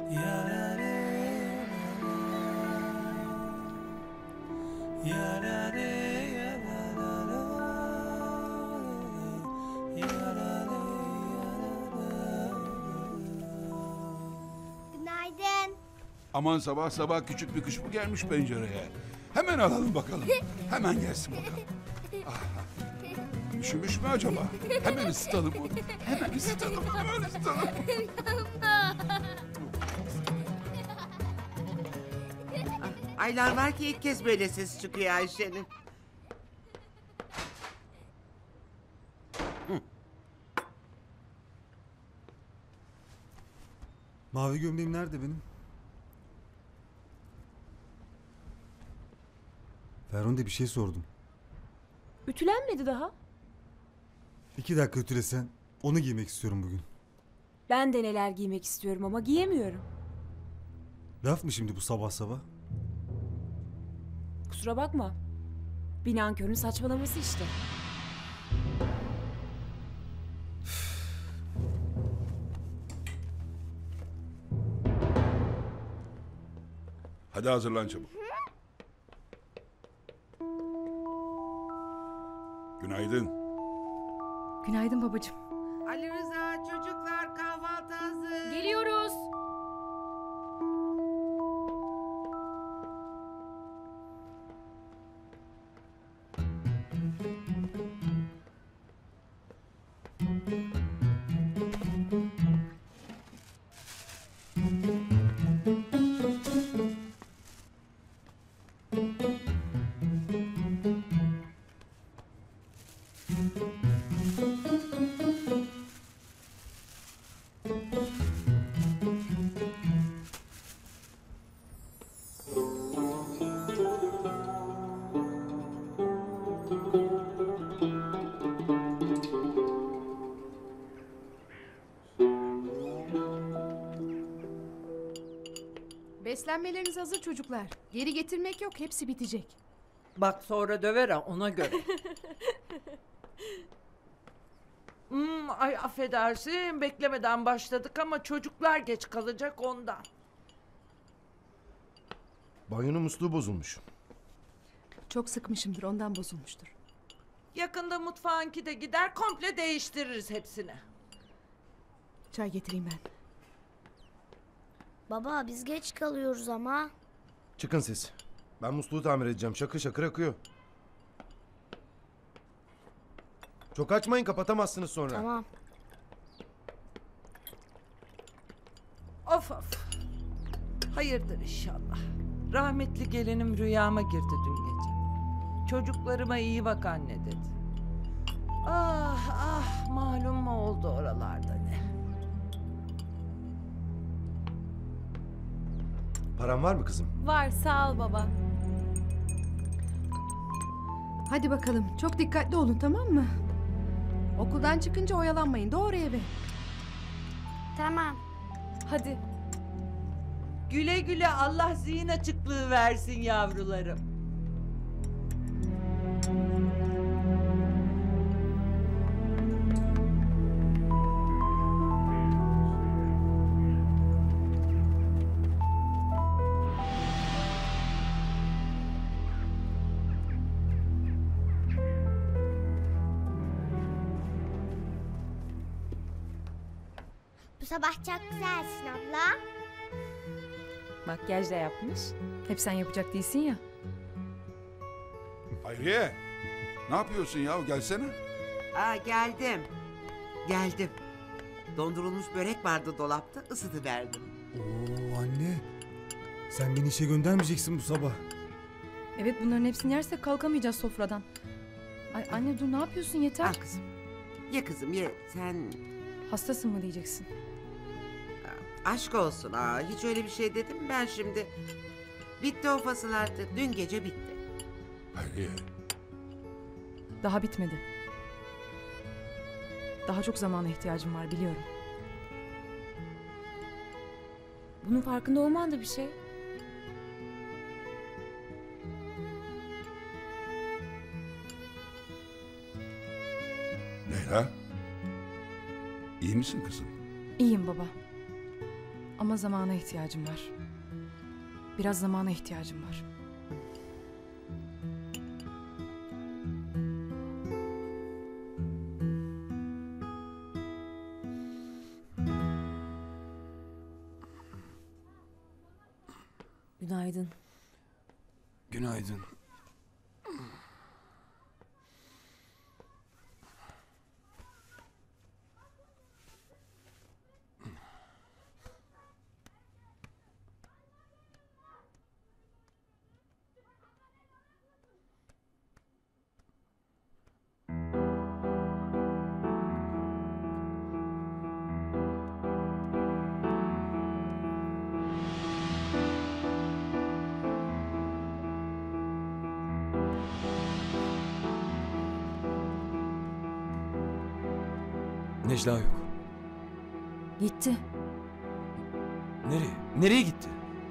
Günaydın. Aman sabah sabah küçük bir kuş mu gelmiş pencereye? Hemen alalım bakalım. Hemen gelsin bakalım. Ah, üşümüş mü acaba? Hemen ısıtalım onu. Hemen ısıtalım. Hemen ısıtalım. Aylar var ki ilk kez böyle ses çıkıyor Ayşe'nin. Mavi gömleğim nerede benim? Ferhunde bir şey sordum. Ütülenmedi daha. 2 dakika ötülesen onu giymek istiyorum bugün. Ben de neler giymek istiyorum ama giyemiyorum. Laf mı şimdi bu sabah sabah? Kusura bakma. Bir nankörün saçmalaması işte. Hadi hazırlan çabuk. Günaydın. Günaydın babacığım. Ali Rıza, çocuklar kahvaltı hazır. Geliyoruz. Beslenmeleriniz hazır çocuklar. Geri getirmek yok, hepsi bitecek. Bak sonra döver ha, ona göre. Ay affedersin, beklemeden başladık ama çocuklar geç kalacak ondan. Banyonun musluğu bozulmuş. Çok sıkmışımdır, ondan bozulmuştur. Yakında mutfağınki de gider, komple değiştiririz hepsini. Çay getireyim ben. Baba biz geç kalıyoruz ama. Çıkın siz. Ben musluğu tamir edeceğim. Şakır şakır akıyor. Çok açmayın, kapatamazsınız sonra. Tamam. Of of. Hayırdır inşallah. Rahmetli gelinim rüyama girdi dün gece. Çocuklarıma iyi bak anne dedi. Ah ah, malum mu oldu oralarda ne? Param var mı kızım? Var sağ ol baba. Hadi bakalım, çok dikkatli olun, tamam mı? Okuldan çıkınca oyalanmayın, doğru eve. Tamam. Hadi. Güle güle, Allah zihin açıklığı versin yavrularım. Bu sabah çok güzelsin abla. Makyaj da yapmış. Hep sen yapacak değilsin ya. Hayriye. Ne yapıyorsun ya? Gelsene. Aa, geldim. Geldim. Dondurulmuş börek vardı dolapta, ısıtıverdim. Oo anne. Sen beni işe göndermeyeceksin bu sabah. Evet, bunların hepsini yersek kalkamayacağız sofradan. Ay anne dur, ne yapıyorsun, yeter. Al kızım. Ye kızım ye. Sen Hastasın mı diyeceksin. aşk olsun. Aa, hiç öyle bir şey dedim mi ben şimdi? Bitti o fasıl artık. Dün gece bitti. Hayriye. Daha bitmedi. Daha çok zamana ihtiyacım var, biliyorum. Bunun farkında olman da bir şey. Leyla. İyi misin kızım? İyiyim baba. Ama zamana ihtiyacım var. Biraz zamana ihtiyacım var. Günaydın. Günaydın. Necla yok. Gitti. Nereye? Nereye gitti?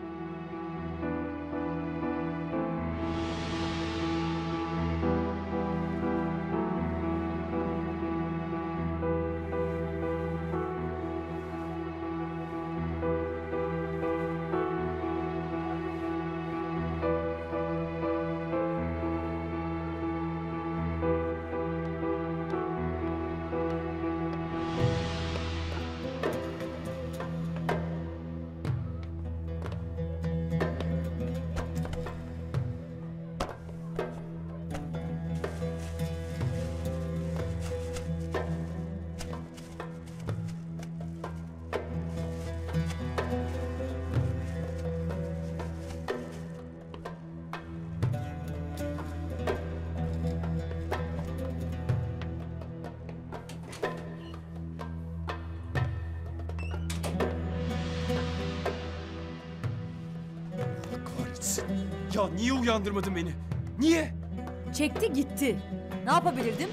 Kahretsin. Ya niye uyandırmadın beni? Niye? Çekti gitti. Ne yapabilirdim?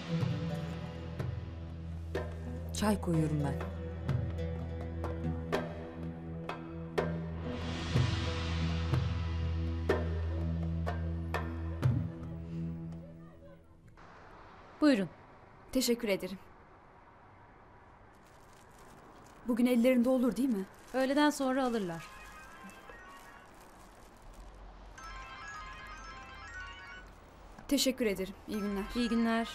Çay koyuyorum ben. Buyurun. Teşekkür ederim. Bugün ellerinde olur değil mi? Öğleden sonra alırlar. Teşekkür ederim. İyi günler. İyi günler.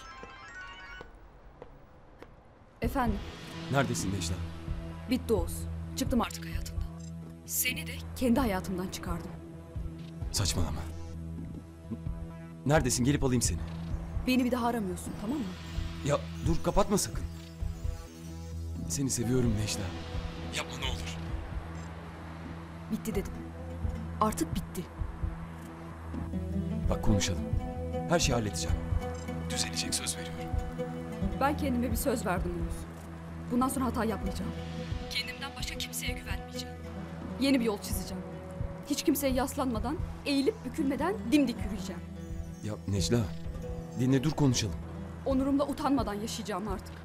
Efendim, Neredesin Necla? bitti Oğuz. Çıktım artık hayatımdan. Seni de kendi hayatımdan çıkardım. Saçmalama. Neredesin? Gelip alayım seni. Beni bir daha aramıyorsun, tamam mı? Ya dur, kapatma sakın. Seni seviyorum Necla. Yapma ne olur. Bitti dedim. Artık bitti. Bak konuşalım. Her şeyi halledeceğim. Düzelecek, söz veriyorum. Ben kendime bir söz verdim Oğuz. Bundan sonra hata yapmayacağım. Kendimden başka kimseye güvenmeyeceğim. Yeni bir yol çizeceğim. Hiç kimseye yaslanmadan, eğilip bükülmeden dimdik yürüyeceğim. Ya Necla, dinle, dur konuşalım. Onurumla utanmadan yaşayacağım artık.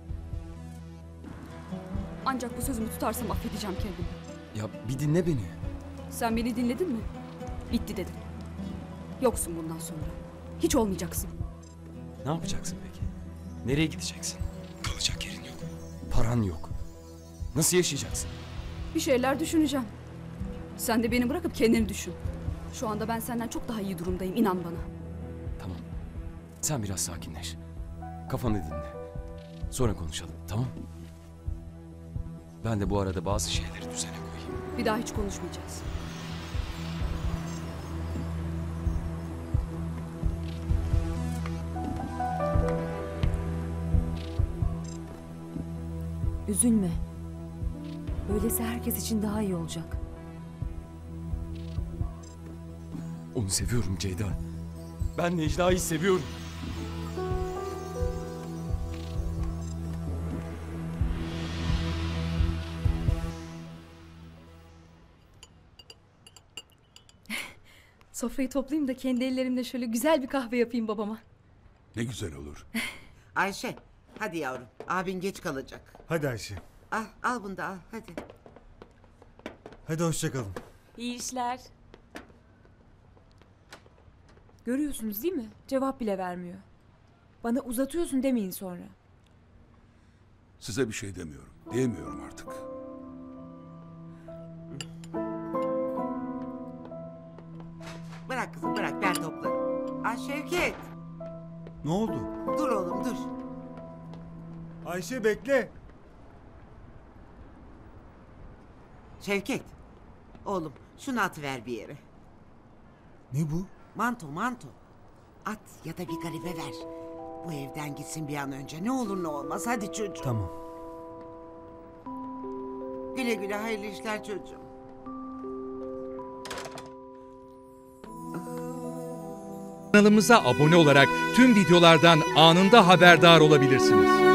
Ancak bu sözümü tutarsam affedeceğim kendimi. Ya bir dinle beni. Sen beni dinledin mi? Bitti dedim. Yoksun bundan sonra. Hiç olmayacaksın. Ne yapacaksın peki? Nereye gideceksin? Kalacak yerin yok. Paran yok. Nasıl yaşayacaksın? Bir şeyler düşüneceğim. Sen de beni bırakıp kendini düşün. Şu anda ben senden çok daha iyi durumdayım, inan bana. Tamam. Sen biraz sakinleş. Kafanı dinle. Sonra konuşalım, tamam? Ben de bu arada bazı şeyleri düzene koyayım. Bir daha hiç konuşmayacağız. Üzülme. Böylesi herkes için daha iyi olacak. Onu seviyorum Ceyda. Ben Necla'yı seviyorum. Sofrayı toplayayım da kendi ellerimle şöyle güzel bir kahve yapayım babama. Ne güzel olur. Ayşe, hadi yavrum. Abin geç kalacak. Hadi Ayşe. Al bunu da al, hadi. Hadi hoşça kalın. İyi işler. Görüyorsunuz değil mi? Cevap bile vermiyor. Bana uzatıyorsun demeyin sonra. Size bir şey demiyorum. Diyemiyorum artık. Şevket. Ne oldu? Dur oğlum dur. Ayşe bekle. Şevket. Oğlum şunu atıver bir yere. Ne bu? Manto. At ya da bir garibe ver. Bu evden gitsin bir an önce. Ne olur ne olmaz. Hadi çocuğum. Tamam. Güle güle hayırlı işler çocuğum. Kanalımıza abone olarak tüm videolardan anında haberdar olabilirsiniz.